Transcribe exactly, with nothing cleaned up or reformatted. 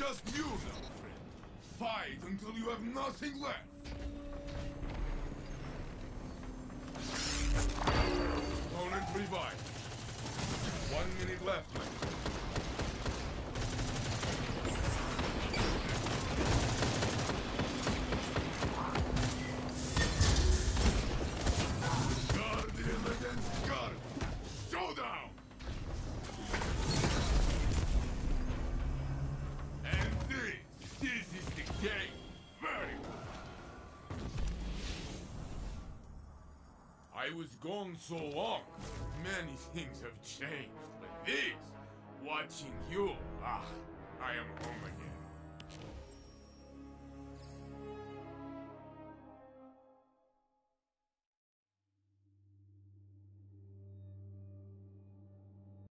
just you now, friend. Fight until you have nothing left. Opponent revived. One minute left, my friend. Guardian against Guard. Showdown! And this, this is the game. Very good. I was gone so long, many things have changed, but this, watching you, ah, I am home again.